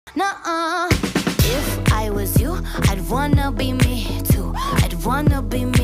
Nuh-uh. If I was you, I'd wanna be me too. I'd wanna be me.